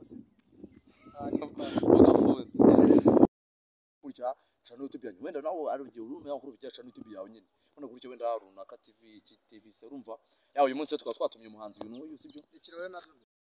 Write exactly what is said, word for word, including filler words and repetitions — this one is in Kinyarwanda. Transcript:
rwose ugafunze kurya channel YouTube yanyu wenda nawo ari ugiye urumya kuri video channel YouTube yawe nyine hano kurya wenda runaka T V T V se urumva yawe uyu munsi tukaba twatumye umuhanzi uyu n'uyu sibyo ikirore na